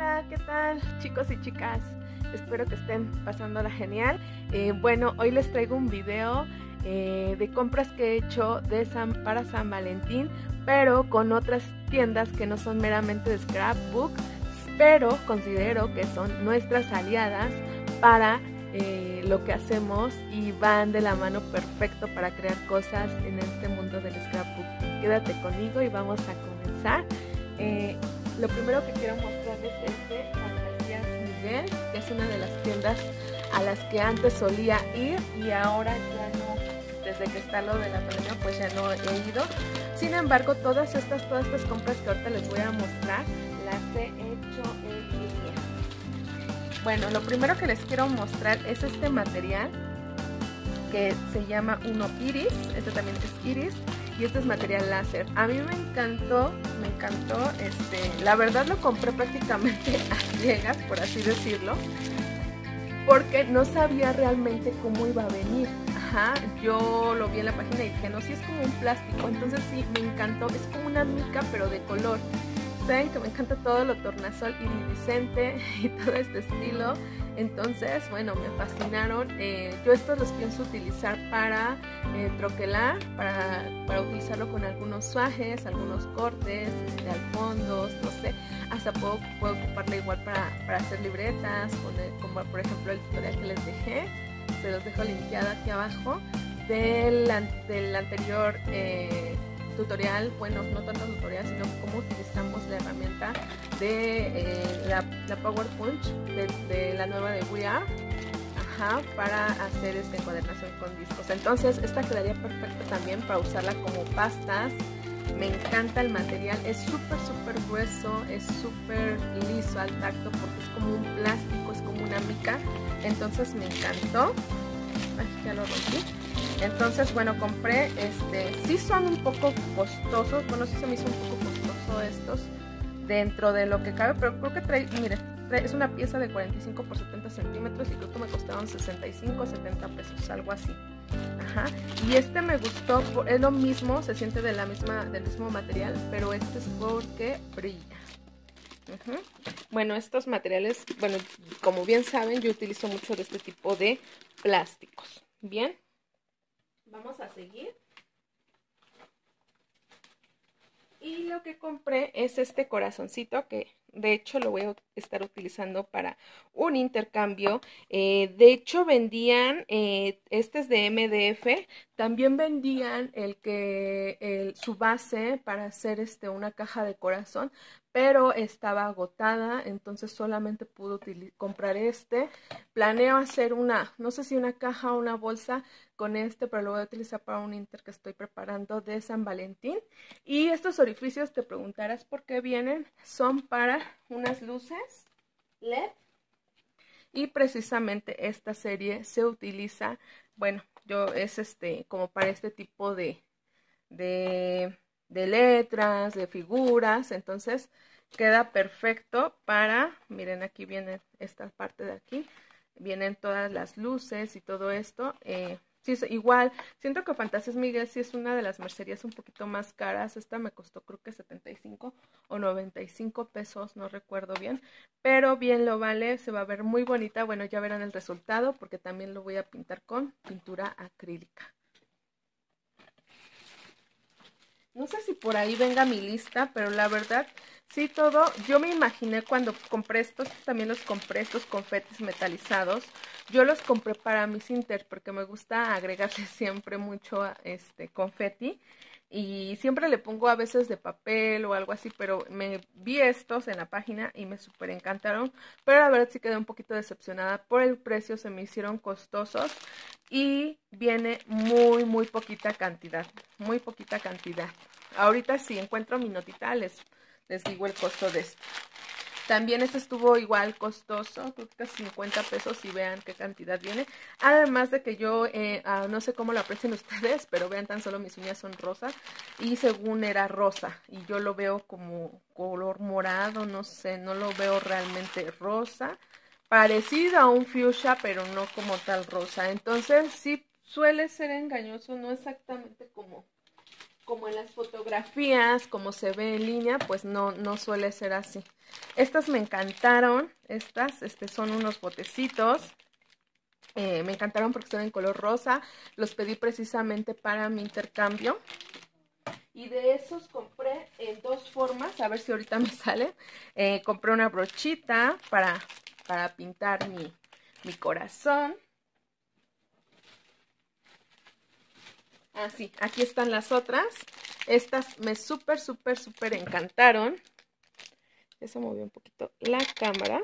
Hola, ¿qué tal, chicos y chicas? Espero que estén pasándola genial. Bueno, hoy les traigo un video de compras que he hecho para San Valentín, pero con otras tiendas que no son meramente de scrapbook, pero considero que son nuestras aliadas para lo que hacemos y van de la mano perfecto para crear cosas en este mundo del scrapbook. Quédate conmigo y vamos a comenzar. Lo primero que quiero mostrarles es Fantasías Miguel, que es una de las tiendas a las que antes solía ir y ahora ya no, desde que está lo de la pandemia pues ya no he ido. Sin embargo, todas estas compras que ahorita les voy a mostrar las he hecho en línea. Bueno, lo primero que les quiero mostrar es este material que se llama uno Iris, este también es Iris. Y este es material láser. A mí me encantó, la verdad lo compré prácticamente a ciegas, por así decirlo, porque no sabía realmente cómo iba a venir. Yo lo vi en la página y dije, no, sí es como un plástico, entonces sí, me encantó, es como una mica pero de color. Saben que me encanta todo lo tornasol iridiscente y todo este estilo. Entonces, bueno, me fascinaron. Yo estos los pienso utilizar para troquelar, para utilizarlo con algunos suajes, algunos cortes, alfondos, no sé. Hasta puedo ocuparlo igual para hacer libretas, como por ejemplo el tutorial que les dejé. Se los dejo linkeado aquí abajo del anterior tutorial, bueno, no tanto tutorial, sino cómo utilizamos la herramienta de la Power Punch de la nueva de We Are, para hacer esta encuadernación con discos. Entonces esta quedaría perfecta también para usarla como pastas. Me encanta el material, es súper grueso, es súper liso al tacto porque es como un plástico, es como una mica. Entonces me encantó. Ay, ya lo rompí. Entonces, bueno, compré, sí son un poco costosos, bueno, sí se me hizo un poco costoso estos, dentro de lo que cabe, pero creo que trae, miren, es una pieza de 45 por 70 centímetros y creo que me costaron 65, 70 pesos, algo así. Y este me gustó, es lo mismo, se siente del mismo material, pero este es porque brilla. Bueno, estos materiales, bueno, como bien saben, yo utilizo mucho de este tipo de plásticos. Bien, vamos a seguir. Y lo que compré es este corazoncito que de hecho lo voy a estar utilizando para un intercambio. De hecho vendían, este es de MDF, también vendían su base para hacer una caja de corazón, pero estaba agotada, entonces solamente pude comprar este. Planeo hacer no sé si una caja o una bolsa con pero lo voy a utilizar para un inter que estoy preparando de San Valentín. Y estos orificios, te preguntarás por qué vienen, son para unas luces LED. Y precisamente esta serie se utiliza, bueno, es como para este tipo de letras, de figuras. Entonces queda perfecto para, miren, aquí viene esta parte de aquí, vienen todas las luces y todo esto. Sí, igual, siento que Fantasías Miguel sí es una de las mercerías un poquito más caras. Esta me costó creo que 75 o 95 pesos, no recuerdo bien, pero bien lo vale, se va a ver muy bonita. Bueno, ya verán el resultado porque también lo voy a pintar con pintura acrílica. No sé si por ahí venga mi lista, pero la verdad, sí todo, yo me imaginé cuando compré estos, también los compré, estos confetis metalizados. Yo los compré para mis inter porque me gusta agregarle siempre mucho confeti. Y siempre le pongo a veces de papel o algo así, pero me vi estos en la página y me súper encantaron. Pero la verdad sí quedé un poquito decepcionada por el precio, se me hicieron costosos. Y viene muy poquita cantidad, muy poquita cantidad. Ahorita si encuentro mi notita les digo el costo de este. También este estuvo igual costoso, creo que 50 pesos y vean qué cantidad viene. Además de que yo, no sé cómo lo aprecian ustedes, pero vean, tan solo mis uñas son rosa y según era rosa. Y yo lo veo como color morado, no sé, no lo veo realmente rosa. Parecido a un fuchsia, pero no como tal rosa. Entonces sí suele ser engañoso, no exactamente como como en las fotografías, como se ve en línea, pues no suele ser así. Estas me encantaron, son unos botecitos. Me encantaron porque son en color rosa. Los pedí precisamente para mi intercambio. Y de esos compré en dos formas, a ver si ahorita me sale. Compré una brochita para pintar mi corazón. Ah, sí, aquí están las otras. Estas me súper encantaron. Ya se movió un poquito la cámara.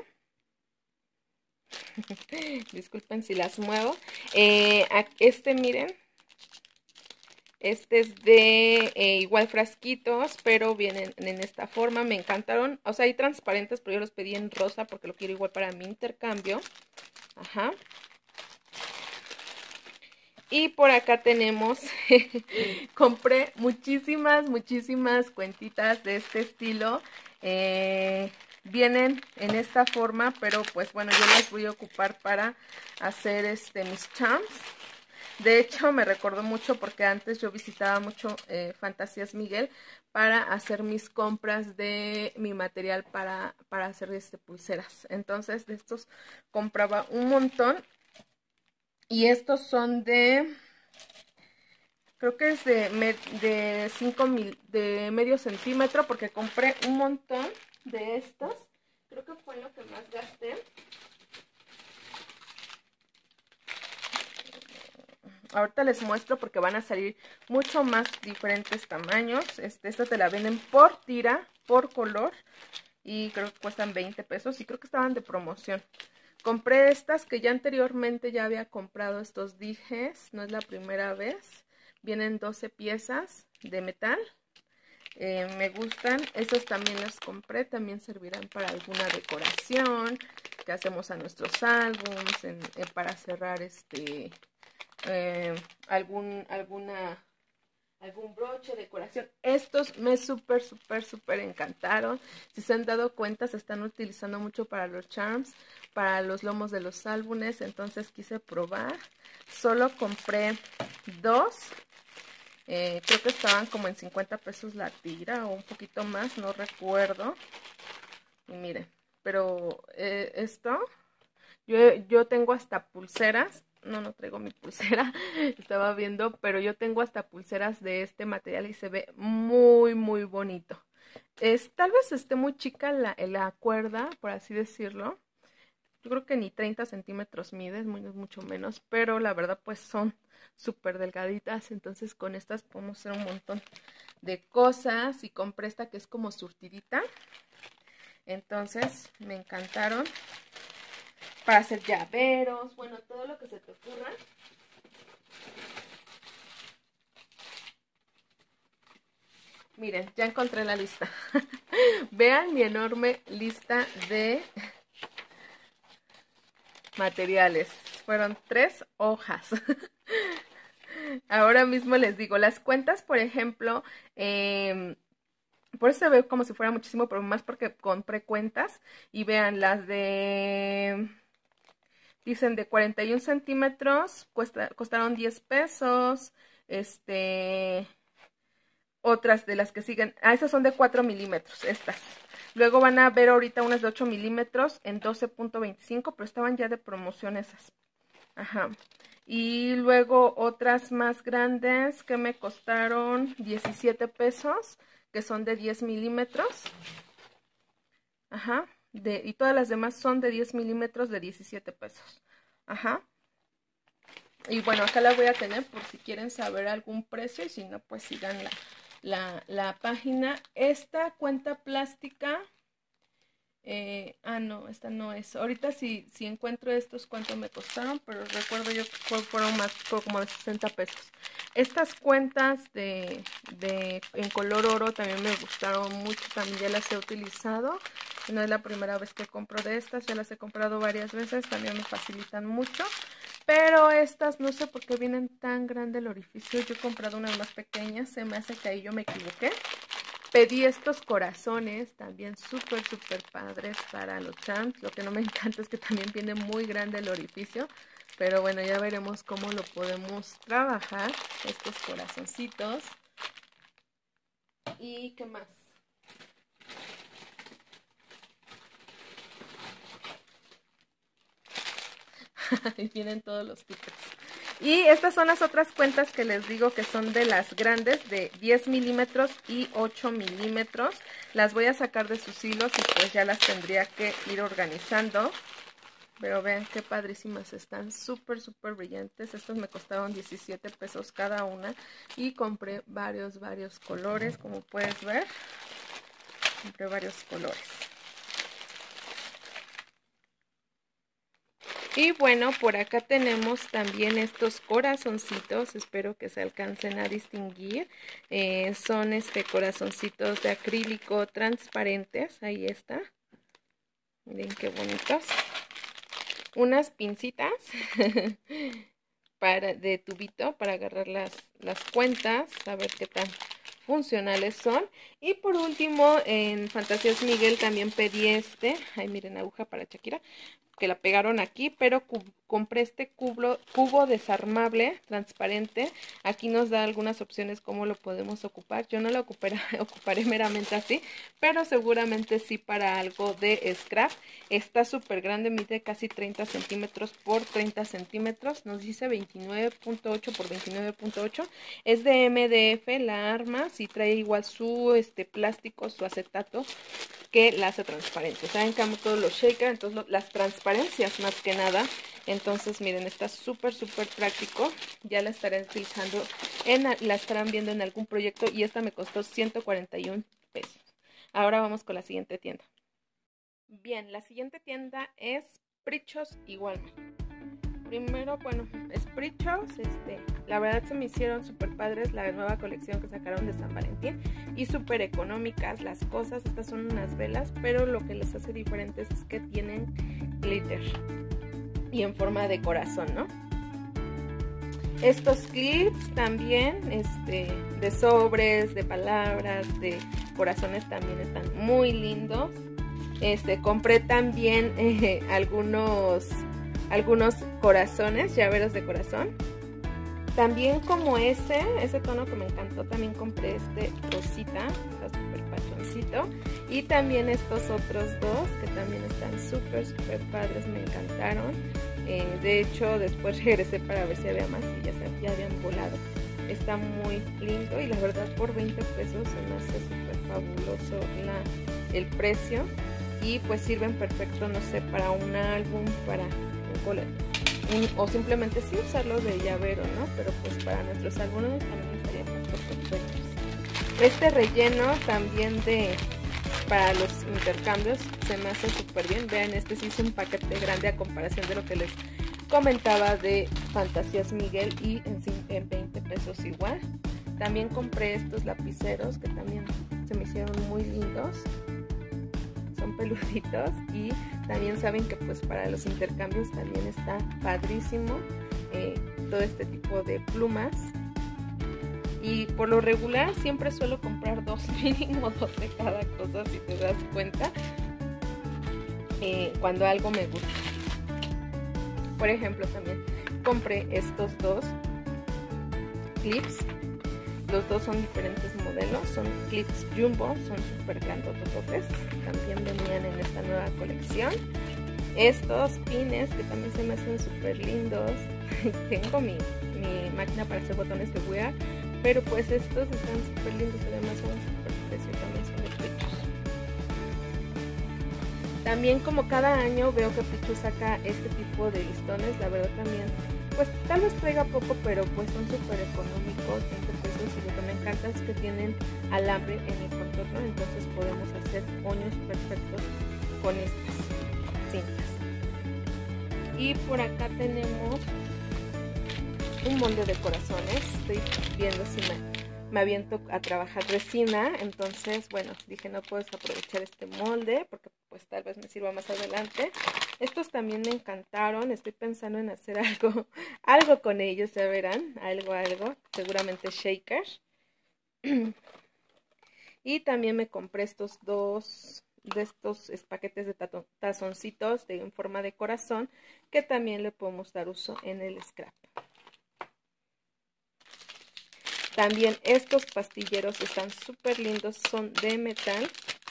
Disculpen si las muevo. Miren. Este es de igual frasquitos, pero vienen en esta forma. Me encantaron. O sea, hay transparentes, pero yo los pedí en rosa porque lo quiero igual para mi intercambio. Ajá. Y por acá tenemos, compré muchísimas cuentitas de este estilo. Vienen en esta forma, pero pues bueno, yo las voy a ocupar para hacer mis charms. De hecho, me recordó mucho porque antes yo visitaba mucho Fantasías Miguel para hacer mis compras de mi material para hacer pulseras. Entonces, de estos compraba un montón. Y estos son creo que es de medio centímetro, porque compré un montón de estos. Creo que fue lo que más gasté. Ahorita les muestro porque van a salir mucho más diferentes tamaños. Esta te la venden por tira, por color. Y creo que cuestan 20 pesos. Y creo que estaban de promoción. Compré estas que ya anteriormente ya había comprado estos dijes. No es la primera vez. Vienen 12 piezas de metal. Me gustan. Estos también las compré. También servirán para alguna decoración que hacemos a nuestros álbums. Para cerrar algún broche, decoración. Estos me súper encantaron. Si se han dado cuenta, se están utilizando mucho para los charms, para los lomos de los álbumes. Entonces quise probar. Solo compré dos. Creo que estaban como en 50 pesos la tira o un poquito más, no recuerdo. Y miren, pero esto, yo tengo hasta pulseras. No traigo mi pulsera, estaba viendo, pero yo tengo hasta pulseras de este material y se ve muy bonito. Tal vez esté muy chica la cuerda, por así decirlo. Yo creo que ni 30 centímetros mide, mucho menos, pero la verdad pues son súper delgaditas. Entonces con estas podemos hacer un montón de cosas. Y compré esta que es como surtidita. Entonces me encantaron. Para hacer llaveros, bueno, todo lo que se te ocurra. Miren, ya encontré la lista. Vean mi enorme lista de materiales. Fueron 3 hojas. Ahora mismo les digo, las cuentas, por ejemplo, por eso se ve como si fuera muchísimo, pero más porque compré cuentas. Y vean, las de... Dicen de 41 centímetros, costaron 10 pesos. Otras de las que siguen, estas son de 4 milímetros, estas. Luego van a ver ahorita unas de 8 milímetros en 12.25, pero estaban ya de promoción esas. Ajá. Y luego otras más grandes que me costaron 17 pesos, que son de 10 milímetros. Ajá. Y todas las demás son de 10 milímetros de 17 pesos. Ajá. Y bueno, acá la voy a tener por si quieren saber algún precio. Y si no, pues sigan la página. Esta cuenta plástica. No, esta no es. Ahorita si encuentro estos, cuánto me costaron. Pero recuerdo yo que fueron como de 60 pesos. Estas cuentas en color oro también me gustaron mucho. También ya las he utilizado. No es la primera vez que compro de estas, ya las he comprado varias veces, también me facilitan mucho. Pero estas no sé por qué vienen tan grande el orificio. Yo he comprado unas más pequeñas, se me hace que ahí yo me equivoqué. Pedí estos corazones, también súper padres para los charms. Lo que no me encanta es que también viene muy grande el orificio. Pero bueno, ya veremos cómo lo podemos trabajar, estos corazoncitos. ¿Y qué más? Ahí vienen todos los tickets. Y estas son las otras cuentas que les digo que son de las grandes, de 10 milímetros y 8 milímetros. Las voy a sacar de sus hilos y pues ya las tendría que ir organizando. Pero vean qué padrísimas están, súper brillantes. Estas me costaron 17 pesos cada una y compré varios colores, como puedes ver. Compré varios colores. Y bueno, por acá tenemos también estos corazoncitos, espero que se alcancen a distinguir. Son corazoncitos de acrílico transparentes, ahí está. Miren qué bonitos. Unas pincitas de tubito para agarrar las cuentas, a ver qué tan funcionales son. Y por último, en Fantasías Miguel también pedí ay miren, aguja para Shakira, que la pegaron aquí, pero compré este cubo desarmable, transparente. Aquí nos da algunas opciones cómo lo podemos ocupar. Yo no lo ocuparé meramente así, pero seguramente sí para algo de scrap. Está súper grande, mide casi 30 centímetros por 30 centímetros. Nos dice 29.8 por 29.8. Es de MDF la arma, sí trae igual su plástico, su acetato, que la hace transparente. Saben que amo todos los shaker, entonces las transparencias más que nada. Entonces miren, está súper práctico. Ya la estaré utilizando, la estarán viendo en algún proyecto y esta me costó 141 pesos. Ahora vamos con la siguiente tienda. Bien, la siguiente tienda es Prichos y Walmart. Primero, bueno, Prichos, la verdad se me hicieron súper padres la nueva colección que sacaron de San Valentín y súper económicas las cosas. Estas son unas velas, pero lo que les hace diferentes es que tienen glitter y en forma de corazón, ¿no? Estos clips también, de sobres, de palabras, de corazones también están muy lindos. Compré también algunos corazones, llaveros de corazón. También como ese tono que me encantó, también compré rosita, está súper pachoncito. Y también estos otros dos que también están súper padres, me encantaron. De hecho, después regresé para ver si había más y ya habían volado. Está muy lindo y la verdad por 20 pesos se me hace súper fabuloso el precio. Y pues sirven perfecto, no sé, para un álbum, para o simplemente sí usarlo de llavero, ¿no? Pero pues para nuestros álbumes también estarían perfectos. Relleno también para los intercambios se me hace súper bien. Vean, sí es un paquete grande a comparación de lo que les comentaba de Fantasías Miguel y en 20 pesos igual. También compré estos lapiceros que también se me hicieron muy lindos. Son peluditos y también saben que pues para los intercambios también está padrísimo todo este tipo de plumas. Y por lo regular siempre suelo comprar mínimo dos de cada cosa, si te das cuenta, cuando algo me gusta. Por ejemplo, también compré estos dos clips. Los dos son diferentes modelos, son clips jumbo, son súper grandotototes, también venían en esta nueva colección. Estos pines que también se me hacen súper lindos. Tengo mi máquina para hacer botones de wear, pero pues estos están súper lindos, además son súper preciosos, también son de Prichos. También como cada año veo que Prichos saca este tipo de listones, la verdad también pues tal vez traiga poco, pero pues son súper económicos, 20 pesos, y lo que me encanta es que tienen alambre en el contorno, entonces podemos hacer moños perfectos con estas cintas. Y por acá tenemos un molde de corazones. Estoy viendo si me aviento a trabajar resina, entonces bueno, dije no puedo aprovechar este molde porque pues tal vez me sirva más adelante. Estos también me encantaron, estoy pensando en hacer algo con ellos, ya verán, algo, seguramente shaker. Y también me compré estos dos de estos paquetes de tazoncitos en forma de corazón que también le podemos dar uso en el scrap. También estos pastilleros están súper lindos, son de metal.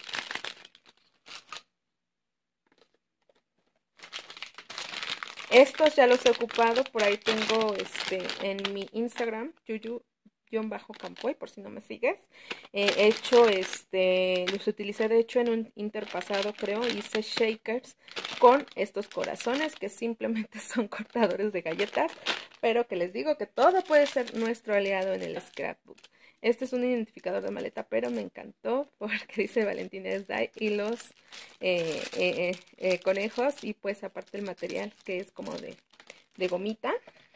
Estos ya los he ocupado, por ahí tengo en mi Instagram, yuyu-campoy, por si no me sigues. He hecho, los utilicé de hecho en un interpasado, creo, hice shakers con estos corazones que simplemente son cortadores de galletas, pero que les digo que todo puede ser nuestro aliado en el scrapbook. Este es un identificador de maleta, pero me encantó porque dice Valentines Die y los conejos, y pues aparte el material que es como de gomita.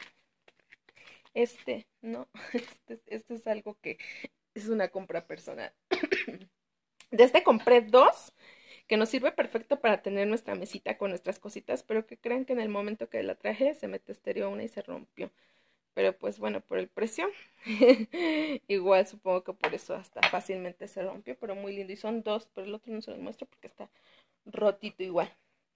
No, este es algo que es una compra personal. De este compré dos, que nos sirve perfecto para tener nuestra mesita con nuestras cositas, pero que crean que en el momento que la traje se me testereó una y se rompió. Pero pues bueno, por el precio, igual supongo que por eso hasta fácilmente se rompió, pero muy lindo. Y son dos, pero el otro no se los muestro porque está rotito igual.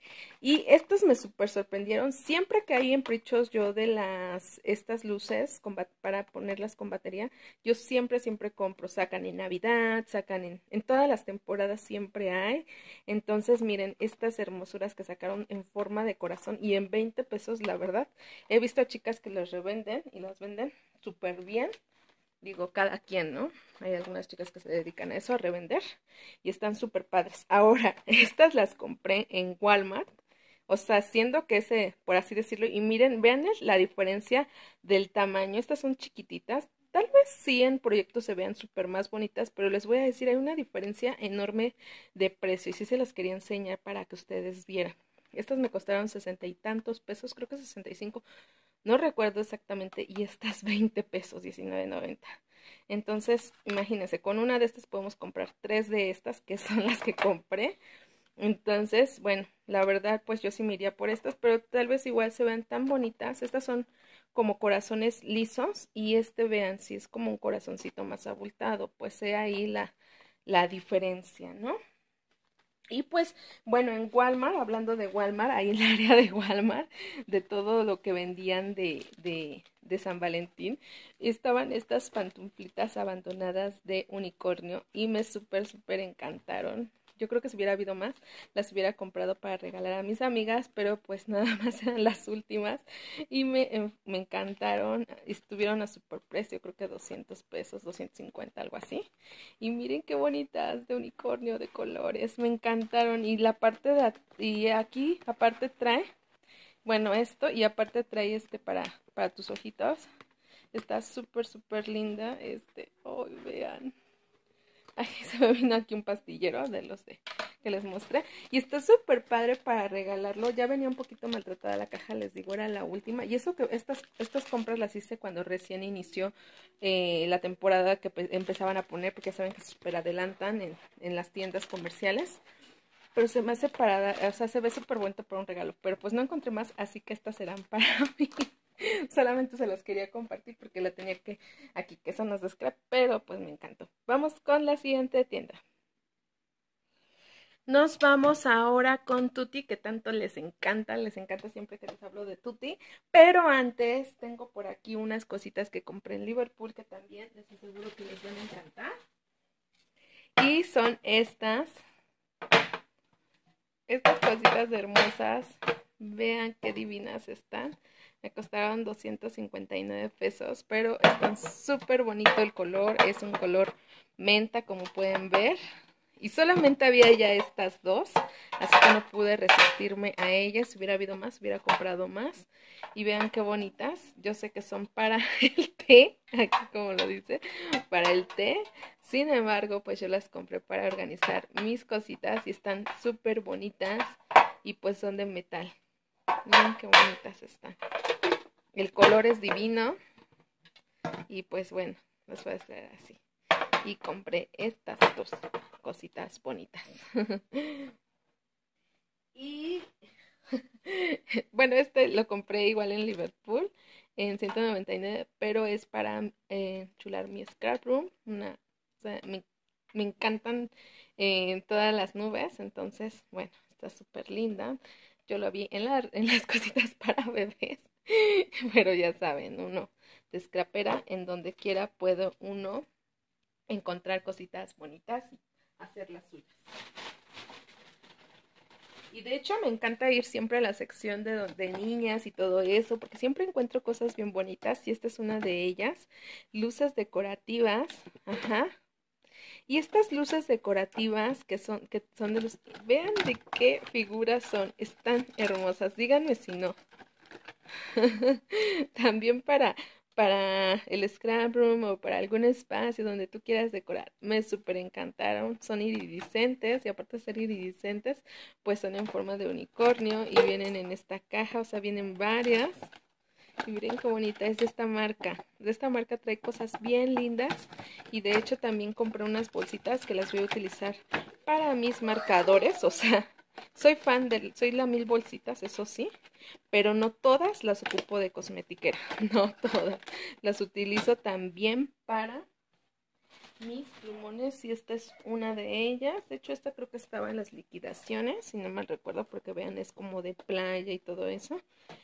Y estos me súper sorprendieron. Siempre que hay en Prichos yo de estas luces para ponerlas con batería, yo siempre compro. Sacan en Navidad, sacan en todas las temporadas siempre hay. Entonces miren, estas hermosuras que sacaron en forma de corazón y en 20 pesos, la verdad. He visto a chicas que los revenden y las venden súper bien. Digo, cada quien, ¿no? Hay algunas chicas que se dedican a eso, a revender, y están súper padres. Ahora, estas las compré en Walmart, o sea, siendo que ese, por así decirlo, y miren, vean la diferencia del tamaño. Estas son chiquititas, tal vez sí en proyectos se vean súper más bonitas, pero les voy a decir, hay una diferencia enorme de precio, y sí se las quería enseñar para que ustedes vieran. Estas me costaron 60 y tantos pesos, creo que 65. No recuerdo exactamente, y estas 20 pesos, 19.90. Entonces, imagínense, con una de estas podemos comprar tres de estas, que son las que compré. Entonces, bueno, la verdad, pues yo sí me iría por estas, pero tal vez igual se vean tan bonitas. Estas son como corazones lisos, y vean, si es como un corazoncito más abultado, pues sea ahí la diferencia, ¿no? Y pues, bueno, en Walmart, hablando de Walmart, ahí en el área de Walmart, de todo lo que vendían de San Valentín, estaban estas pantuflitas abandonadas de unicornio y me súper encantaron. Yo creo que si hubiera habido más, las hubiera comprado para regalar a mis amigas, pero pues nada más eran las últimas y me encantaron. Estuvieron a super precio, creo que 200 pesos, 250, algo así. Y miren qué bonitas, de unicornio, de colores, me encantaron. Y la parte y aquí aparte trae, bueno, esto, y aparte trae para tus ojitos. Está súper linda. Oh, vean. Ay, se me vino aquí un pastillero de los que les mostré. Y está súper padre para regalarlo. Ya venía un poquito maltratada la caja, les digo, era la última. Y eso que estas compras las hice cuando recién inició la temporada que empezaban a poner, porque ya saben que se súper adelantan en las tiendas comerciales. Pero se me hace o sea, se ve súper bueno para un regalo. Pero pues no encontré más, así que estas serán para mí. Solamente se los quería compartir porque la tenía aquí, que son las de scrap, pero pues me encantó. Vamos con la siguiente tienda. Nos vamos ahora con Tutti, que tanto les encanta siempre que les hablo de Tutti. Pero antes tengo por aquí unas cositas que compré en Liverpool que también les aseguro que les van a encantar. Y son estas cositas hermosas. Vean qué divinas están. Me costaron 259 pesos, pero están súper bonito el color. Es un color menta, como pueden ver. Y solamente había ya estas dos, así que no pude resistirme a ellas. Si hubiera habido más, hubiera comprado más. Y vean qué bonitas. Yo sé que son para el té, aquí como lo dice, para el té. Sin embargo, pues yo las compré para organizar mis cositas y están súper bonitas y pues son de metal. Miren qué bonitas están. El color es divino y pues bueno, les voy a hacer así. Y compré estas dos cositas bonitas. Y bueno, lo compré igual en Liverpool en 199, pero es para chular mi scrap room. O sea, me encantan todas las nubes, entonces, bueno, está súper linda. Yo lo vi en las cositas para bebés Pero ya saben, uno de scrapera, en donde quiera puedo uno encontrar cositas bonitas y hacer las suyas. Y de hecho me encanta ir siempre a la sección de niñas y todo eso, porque siempre encuentro cosas bien bonitas y esta es una de ellas. Luces decorativas, ajá. Y estas luces decorativas que son de los... Vean de qué figuras son, están hermosas, díganme si no. También para el scrap room o para algún espacio donde tú quieras decorar. Me súper encantaron. Son iridiscentes y aparte de ser iridiscentes, pues son en forma de unicornio y vienen en esta caja, o sea, vienen varias. Y miren qué bonita es de esta marca. De esta marca trae cosas bien lindas y de hecho también compré unas bolsitas que las voy a utilizar para mis marcadores, o sea, soy la 1000 bolsitas, eso sí, pero no todas las ocupo de cosmetiquera, no todas. Las utilizo también para mis plumones y esta es una de ellas. De hecho, esta creo que estaba en las liquidaciones, si no mal recuerdo, porque vean, es como de playa y todo eso.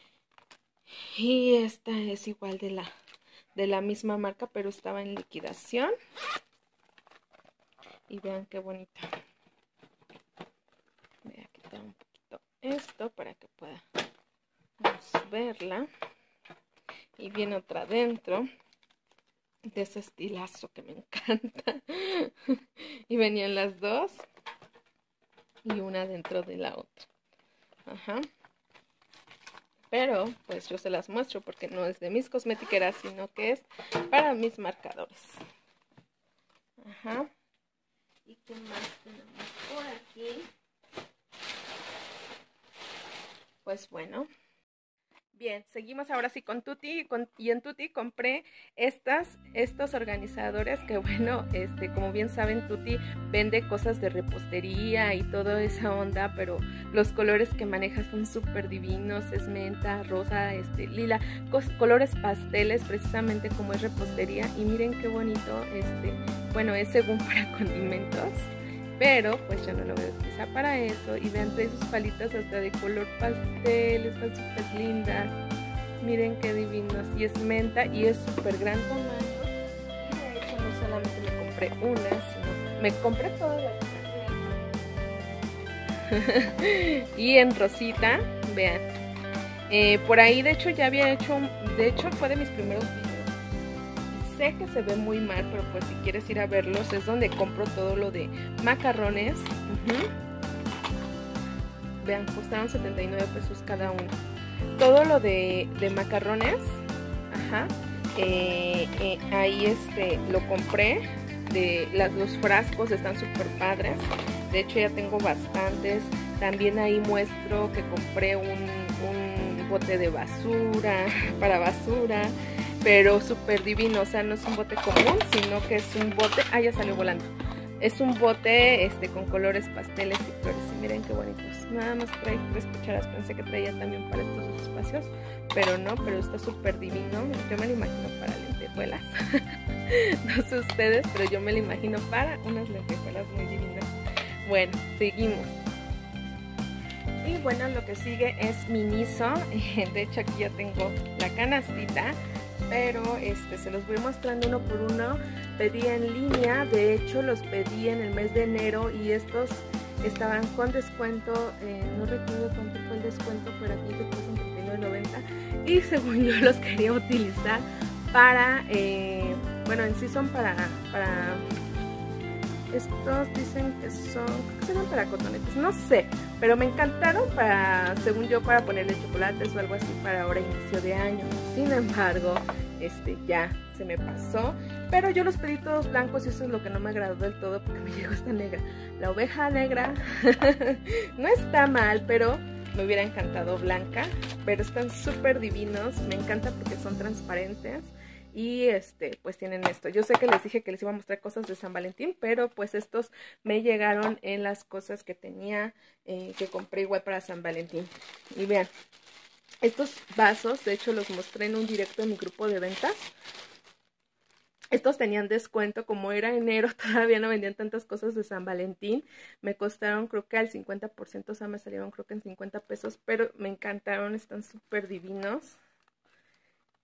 Y esta es igual de la misma marca, pero estaba en liquidación. Y vean qué bonita. Voy a quitar un poquito esto para que podamos verla. Y viene otra adentro de ese estilazo que me encanta. Y venían las dos y una dentro de la otra. Ajá. Pero pues yo se las muestro porque no es de mis cosmetiqueras, sino que es para mis marcadores. Ajá. ¿Y qué más tenemos por aquí? Pues bueno. Bien, seguimos ahora sí con Tuti y en Tuti compré estos organizadores que bueno, como bien saben, Tuti vende cosas de repostería y toda esa onda, pero los colores que maneja son súper divinos, es menta, rosa, lila, colores pasteles precisamente como es repostería y miren qué bonito, bueno, es según para condimentos. Pero pues yo no lo voy a utilizar para eso. Y vean, trae sus palitas hasta de color pastel. Están súper lindas. Miren qué divinos. Y es menta y es súper gran tamaño. Y de hecho no solamente me compré una, sino me compré todas las. Y en rosita, vean. Por ahí de hecho ya había hecho, de hecho fue de mis primeros videos. Sé que se ve muy mal, pero pues si quieres ir a verlos, es donde compro todo lo de macarrones. Vean, costaron 79 pesos cada uno. Todo lo de macarrones, ajá, ahí lo compré. Los frascos están súper padres. De hecho ya tengo bastantes. También ahí muestro que compré un bote de basura, para basura. Pero súper divino, o sea, no es un bote común, sino que es un bote... Ah, ya salió volando. Es un bote con colores pasteles y flores. Y miren qué bonitos. Nada más trae 3 cucharas. Pensé que traía también para estos espacios, pero no, pero está súper divino. Yo me lo imagino para lentejuelas. No sé ustedes, pero yo me lo imagino para unas lentejuelas muy divinas. Bueno, seguimos. Y bueno, lo que sigue es Miniso. De hecho, aquí ya tengo la canastita. Pero se los voy mostrando uno por uno. Pedí en línea, de hecho los pedí en el mes de enero y estos estaban con descuento, no recuerdo cuánto fue el descuento, pero aquí se puso en $39.90 y según yo los quería utilizar para, bueno, en sí son para estos dicen que son para cotonetes, no sé, pero me encantaron para, según yo, para ponerle chocolates o algo así para ahora inicio de año. Sin embargo, ya se me pasó, pero yo los pedí todos blancos y eso es lo que no me agradó del todo porque me llegó esta negra. La oveja negra no está mal, pero me hubiera encantado blanca, pero están súper divinos, me encanta porque son transparentes. Y pues tienen esto. Yo sé que les dije que les iba a mostrar cosas de San Valentín, pero pues estos me llegaron en las cosas que tenía, que compré igual para San Valentín. Y vean, estos vasos, de hecho los mostré en un directo en mi grupo de ventas. Estos tenían descuento, como era enero, todavía no vendían tantas cosas de San Valentín. Me costaron creo que al 50%, o sea, me salieron creo que en 50 pesos, pero me encantaron, están súper divinos.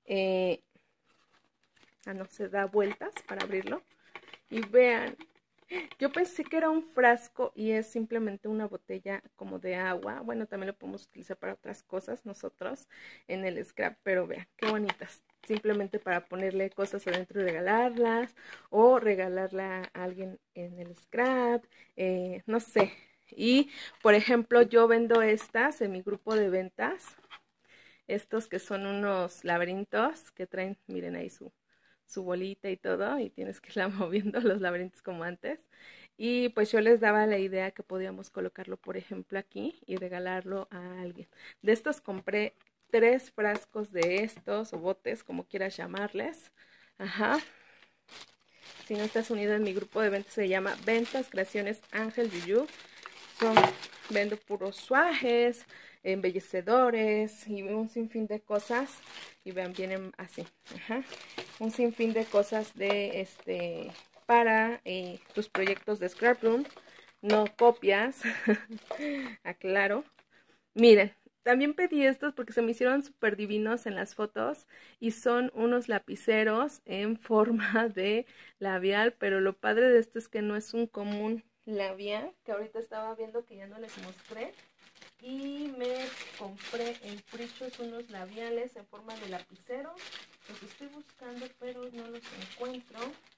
No se da vueltas para abrirlo. Y vean, yo pensé que era un frasco y es simplemente una botella como de agua. Bueno, también lo podemos utilizar para otras cosas nosotros en el scrap, pero vean, qué bonitas. Simplemente para ponerle cosas adentro y regalarlas, o regalarla a alguien en el scrap, no sé. Y, por ejemplo, yo vendo estas en mi grupo de ventas. Estos que son unos laberintos que traen, miren ahí su bolita y todo, y tienes que irla moviendo los laberintos como antes. Y pues yo les daba la idea que podíamos colocarlo, por ejemplo, aquí y regalarlo a alguien. De estos compré 3 frascos de estos, o botes, como quieras llamarles. Ajá. Si no estás unido en mi grupo de ventas, se llama Ventas Creaciones Ángel Yuyu. Vendo puros suajes, embellecedores y un sinfín de cosas. Y vean, vienen así. Ajá. Un sinfín de cosas de para tus proyectos de Scraproom. No copias. Aclaro. Miren, también pedí estos porque se me hicieron súper divinos en las fotos y son unos lapiceros en forma de labial, pero lo padre de esto es que no es un común labial, que ahorita estaba viendo que ya no les mostré. Y me compré en Frichos unos labiales en forma de lapicero. Los estoy buscando, pero no los encuentro.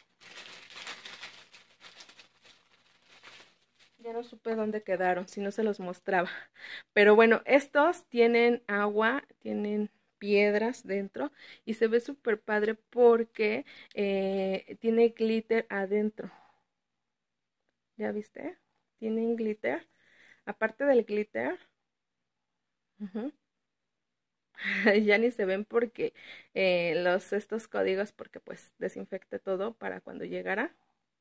Ya no supe dónde quedaron, si no se los mostraba. Pero bueno, estos tienen agua, tienen piedras dentro y se ve súper padre porque tiene glitter adentro. ¿Ya viste? Tienen glitter. Aparte del glitter, ya ni se ven porque estos códigos, porque pues desinfecté todo para cuando llegara.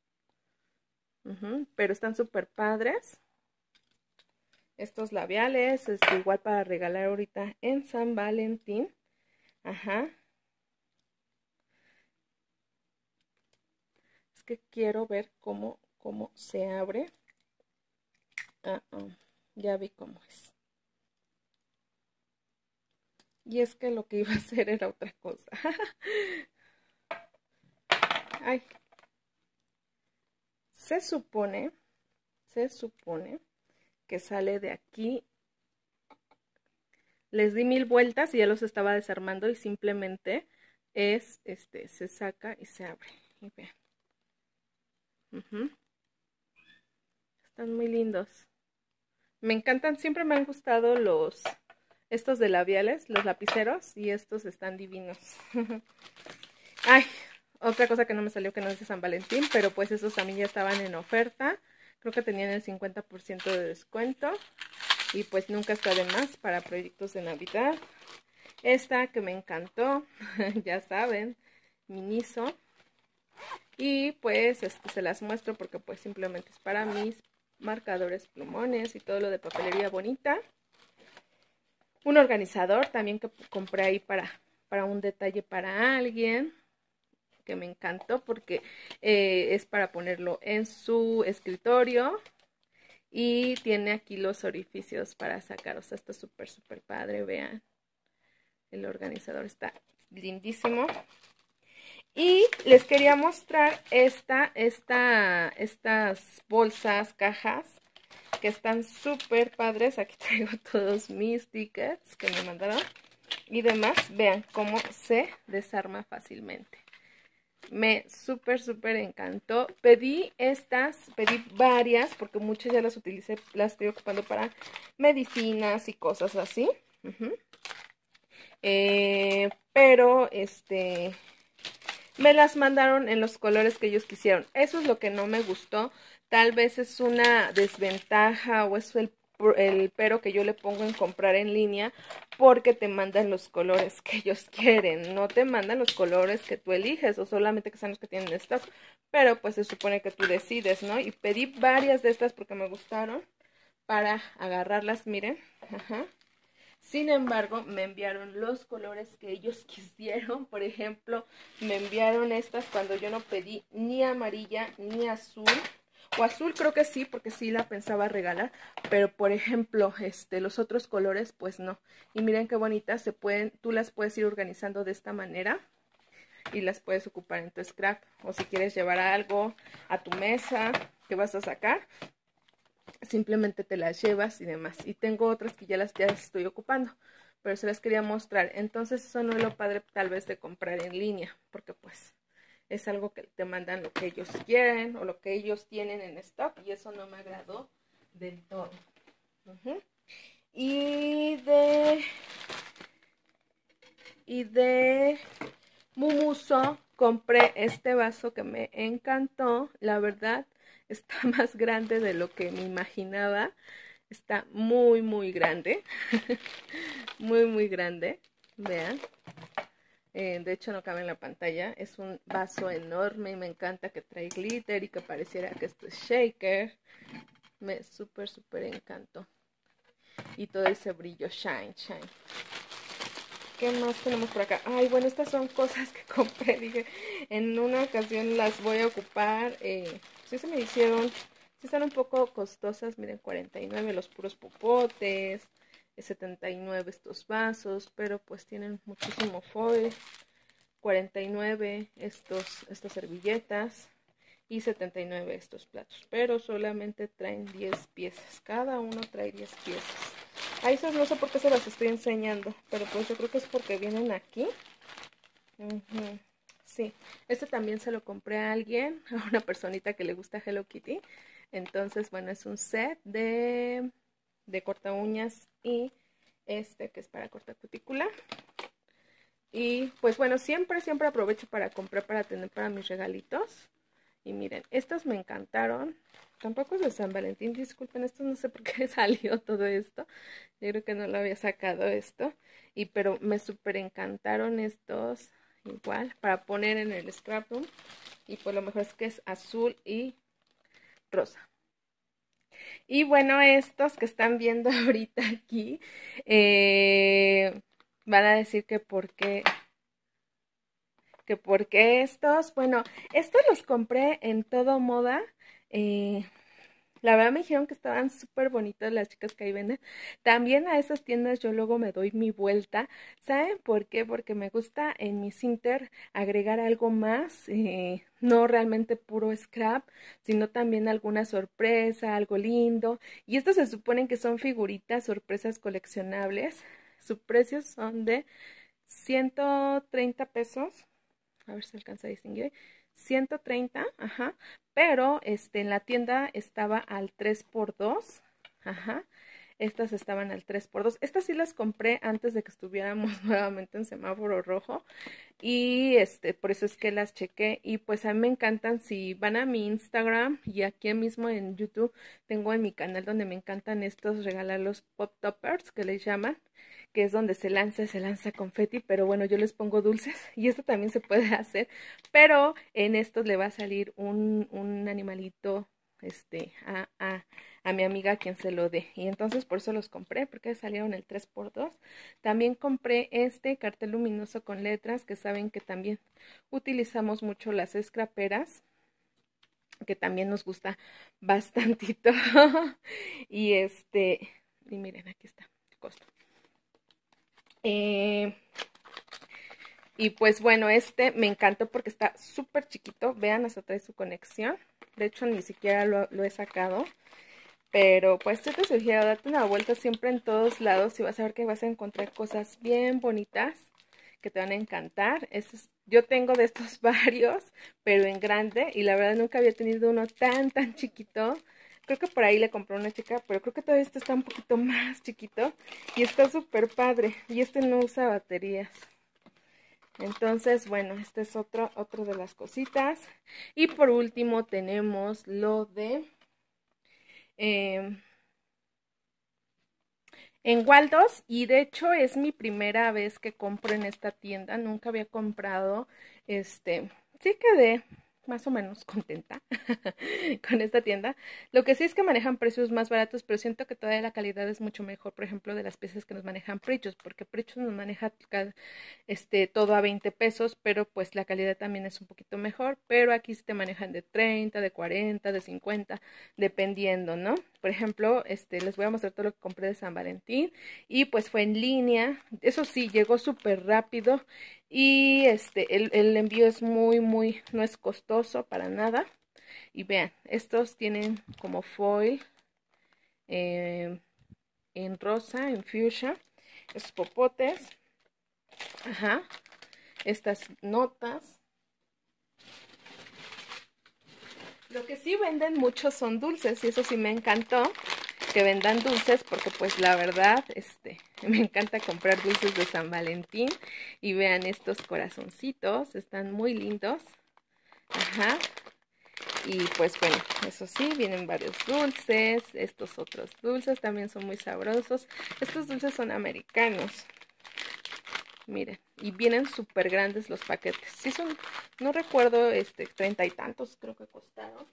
Pero están súper padres. Estos labiales, igual para regalar ahorita en San Valentín. Ajá. Es que quiero ver cómo se abre. Ya vi cómo es. Y es que lo que iba a hacer era otra cosa. Ay. Se supone que sale de aquí. Les di 1000 vueltas y ya los estaba desarmando y simplemente es, se saca y se abre. Y vean. Están muy lindos. Me encantan, siempre me han gustado estos de labiales, los lapiceros, y estos están divinos. Ay, otra cosa que no me salió que no es de San Valentín, pero pues esos también ya estaban en oferta. Creo que tenían el 50% de descuento. Y pues nunca está de más para proyectos de Navidad. Esta que me encantó, ya saben, Miniso. Y pues se las muestro porque pues simplemente es para mis marcadores, plumones y todo lo de papelería bonita. Un organizador también que compré ahí para un detalle para alguien, que me encantó porque es para ponerlo en su escritorio. Y tiene aquí los orificios para sacar, o sea, está súper, súper padre, vean. El organizador está lindísimo. Y les quería mostrar estas bolsas, cajas, que están súper padres. Aquí traigo todos mis tickets que me mandaron. Y demás, vean cómo se desarma fácilmente. Me súper encantó. Pedí varias porque muchas ya las utilicé, las estoy ocupando para medicinas y cosas así. Pero me las mandaron en los colores que ellos quisieron. Eso es lo que no me gustó. Tal vez es una desventaja o es el pero que yo le pongo en comprar en línea, porque te mandan los colores que ellos quieren, no te mandan los colores que tú eliges o solamente que sean los que tienen en stock, pero pues se supone que tú decides, ¿no? Y pedí varias de estas porque me gustaron para agarrarlas, miren. Sin embargo, me enviaron los colores que ellos quisieron. Por ejemplo, me enviaron estas cuando yo no pedí ni amarilla ni azul. o azul creo que sí, porque sí la pensaba regalar, pero por ejemplo, los otros colores, pues no. Y miren qué bonitas, tú las puedes ir organizando de esta manera y las puedes ocupar en tu scrap, o si quieres llevar algo a tu mesa que vas a sacar, simplemente te las llevas y demás. Y tengo otras que ya las estoy ocupando, pero se las quería mostrar. Entonces eso no es lo padre tal vez de comprar en línea, porque pues es algo que te mandan lo que ellos quieren o lo que ellos tienen en stock, y eso no me agradó del todo. Y de Mumuso compré este vaso que me encantó. La verdad está más grande de lo que me imaginaba. Está muy muy grande. Muy muy grande. Vean. De hecho no cabe en la pantalla. Es un vaso enorme y me encanta que trae glitter y que pareciera que esto es shaker. Me súper encantó. Y todo ese brillo shine. ¿Qué más tenemos por acá? Ay, bueno, estas son cosas que compré. Dije, en una ocasión las voy a ocupar. Sí se me hicieron, sí están un poco costosas. Miren, 49 los puros popotes, 79 estos vasos, pero pues tienen muchísimo foil. 49 estas servilletas y 79 estos platos, pero solamente traen 10 piezas. Cada uno trae 10 piezas. A esas no sé por qué se las estoy enseñando, pero pues yo creo que es porque vienen aquí. Sí, este también se lo compré a alguien, a una personita que le gusta Hello Kitty. Entonces, bueno, es un set de corta uñas y que es para corta cutícula. Y pues bueno, siempre aprovecho para comprar, para tener para mis regalitos. Y miren, estos me encantaron. Tampoco es de San Valentín, disculpen, esto no sé por qué salió todo esto. Yo creo que no lo había sacado esto. Pero me súper encantaron estos, igual, para poner en el scrapbook. Y pues lo mejor es que es azul y rosa. Y bueno, estos que están viendo ahorita aquí, van a decir que por qué estos. Bueno, estos los compré en Todo Moda. La verdad me dijeron que estaban súper bonitas las chicas que ahí venden. También a esas tiendas yo luego me doy mi vuelta. ¿Saben por qué? Porque me gusta en mi Cinter agregar algo más, no realmente puro scrap, sino también alguna sorpresa, algo lindo. Y estos se suponen que son figuritas, sorpresas coleccionables. Su precio son de 130 pesos. A ver si alcanza a distinguir. 130, ajá, pero en la tienda estaba al 3x2, ajá, estas estaban al 3x2, estas sí las compré antes de que estuviéramos nuevamente en semáforo rojo, y por eso es que las chequé. Y pues a mí me encantan. Si van a mi Instagram y aquí mismo en YouTube tengo en mi canal donde me encantan estos, regalar los pop toppers que les llaman, que es donde se lanza confeti, pero bueno, yo les pongo dulces y esto también se puede hacer, pero en estos le va a salir un animalito a mi amiga a quien se lo dé, y entonces por eso los compré, porque salieron el 3x2. También compré este cartel luminoso con letras, que saben que también utilizamos mucho las scraperas, que también nos gusta bastantito. y y miren, aquí está el costo. Y pues bueno, me encantó porque está súper chiquito. Vean, hasta trae su conexión. De hecho, ni siquiera lo he sacado. Pero pues yo te sugiero, date una vuelta siempre en todos lados y vas a ver que vas a encontrar cosas bien bonitas que te van a encantar. Yo tengo de estos varios, pero en grande, y la verdad nunca había tenido uno tan chiquito. Creo que por ahí le compré a una chica, pero creo que todavía este está un poquito más chiquito y está súper padre. Y no usa baterías. Entonces, bueno, este es otro de las cositas. Y por último tenemos lo de en Waldos, y de hecho es mi primera vez que compro en esta tienda. Nunca había comprado, sí quedé más o menos contenta con esta tienda. Lo que sí es que manejan precios más baratos, pero siento que todavía la calidad es mucho mejor, por ejemplo, de las piezas que nos manejan Prichos, porque Prichos nos maneja todo a 20 pesos, pero pues la calidad también es un poquito mejor, pero aquí sí te manejan de 30, de 40, de 50, dependiendo, ¿no? Por ejemplo, les voy a mostrar todo lo que compré de San Valentín y pues fue en línea, eso sí, llegó súper rápido y el envío es no es costoso para nada. Y vean, estos tienen como foil eh, en rosa, en fuchsia, estos popotes, ajá, estas notas. Lo que sí venden mucho son dulces y eso sí me encantó que vendan dulces porque pues la verdad me encanta comprar dulces de San Valentín y vean estos corazoncitos, están muy lindos. Ajá. Y pues bueno, eso sí, vienen varios dulces, estos otros dulces también son muy sabrosos. Estos dulces son americanos. Miren, y vienen súper grandes los paquetes. Sí son, no recuerdo, 30 y tantos creo que costaron.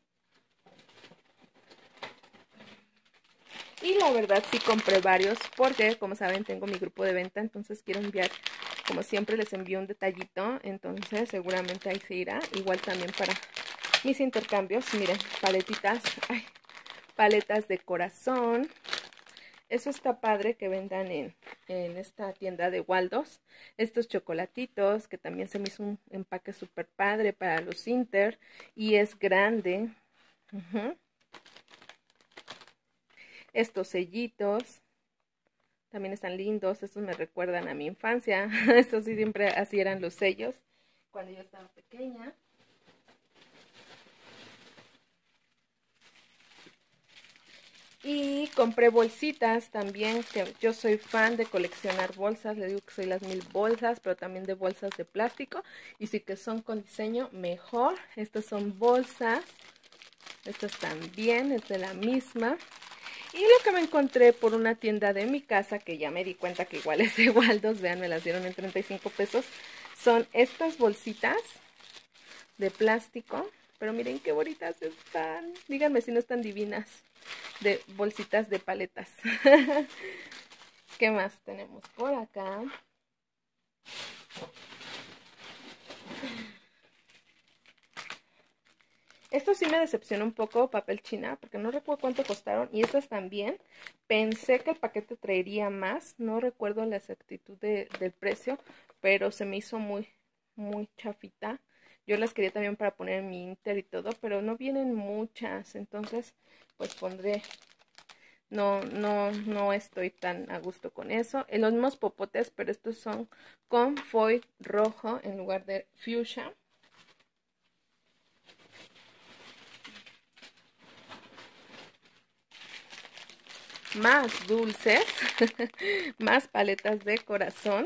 Y la verdad sí compré varios porque, como saben, tengo mi grupo de venta, entonces quiero enviar, como siempre les envío un detallito, entonces seguramente ahí se irá. Igual también para mis intercambios, miren, paletitas, ay, paletas de corazón. Eso está padre que vendan en esta tienda de Waldos. Estos chocolatitos, que también se me hizo un empaque súper padre para los Inter. Y es grande. Estos sellitos también están lindos. Estos me recuerdan a mi infancia. Estos sí siempre así eran los sellos cuando yo estaba pequeña. Y compré bolsitas también, que yo soy fan de coleccionar bolsas, le digo que soy las 1000 bolsas, pero también de bolsas de plástico. Y si que son con diseño, mejor. Estas son bolsas, estas también, es de la misma. Y lo que me encontré por una tienda de mi casa, que ya me di cuenta que igual es de Waldos, vean, me las dieron en 35 pesos, son estas bolsitas de plástico. Pero miren qué bonitas están. Díganme si no están divinas. De bolsitas de paletas. ¿Qué más tenemos por acá? Esto sí me decepcionó un poco, papel china, porque no recuerdo cuánto costaron. Y estas también. Pensé que el paquete traería más. No recuerdo la exactitud del precio, pero se me hizo muy chafita. Yo las quería también para poner en mi Inter y todo, pero no vienen muchas. Entonces, pues pondré... No estoy tan a gusto con eso. Los mismos popotes, pero estos son con foil rojo en lugar de fuchsia. Más dulces, más paletas de corazón.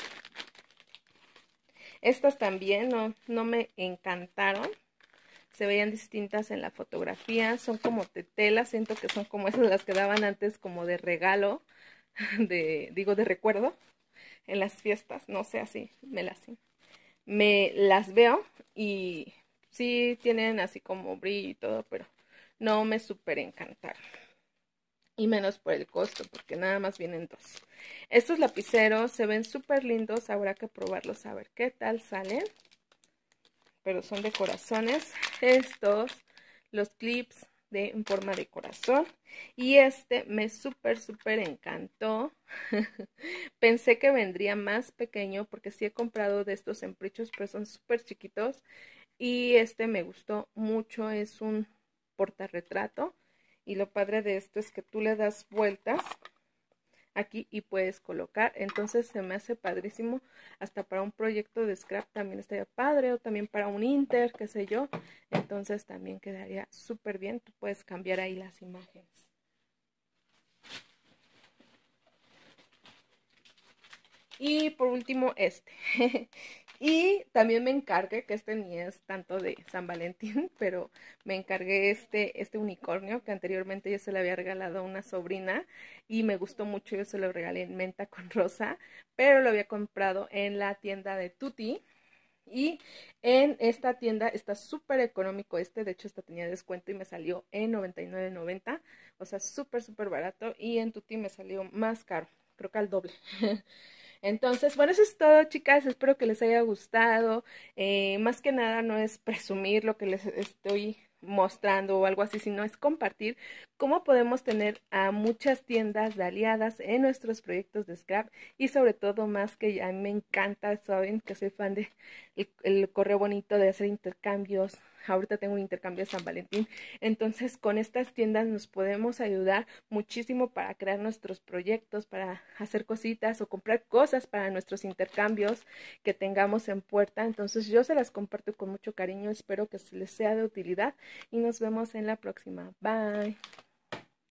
Estas también no me encantaron. Se veían distintas en la fotografía, son como tetelas, siento que son como esas las que daban antes como de regalo, de recuerdo, en las fiestas, no sé, así, me las veo y sí tienen así como brillo y todo, pero no me súper encantaron. Y menos por el costo, porque nada más vienen dos. Estos lapiceros se ven súper lindos, habrá que probarlos a ver qué tal salen. Pero son de corazones. Estos, los clips en forma de corazón. Y me súper encantó. Pensé que vendría más pequeño porque sí he comprado de estos en Prichos, pero son súper chiquitos. Y me gustó mucho, es un portarretrato. Y lo padre de esto es que tú le das vueltas aquí y puedes colocar, entonces se me hace padrísimo, hasta para un proyecto de scrap también estaría padre, o también para un Inter, qué sé yo, entonces también quedaría súper bien, tú puedes cambiar ahí las imágenes. Y por último y también me encargué, que ni es tanto de San Valentín, pero me encargué este unicornio que anteriormente yo se le había regalado a una sobrina y me gustó mucho, yo se lo regalé en menta con rosa, pero lo había comprado en la tienda de Tutti Y en esta tienda está súper económico de hecho esta tenía descuento y me salió en $99.90, o sea, súper barato, y en Tuti me salió más caro, creo que al doble. Entonces, bueno, eso es todo, chicas. Espero que les haya gustado. Más que nada no es presumir lo que les estoy mostrando o algo así, sino es compartir cómo podemos tener a muchas tiendas de aliadas en nuestros proyectos de scrap, y sobre todo más que a mí me encanta, saben que soy fan de el correo bonito, de hacer intercambios. Ahorita tengo un intercambio de San Valentín, entonces con estas tiendas nos podemos ayudar muchísimo para crear nuestros proyectos, para hacer cositas o comprar cosas para nuestros intercambios que tengamos en puerta. Entonces yo se las comparto con mucho cariño, espero que les sea de utilidad y nos vemos en la próxima. Bye.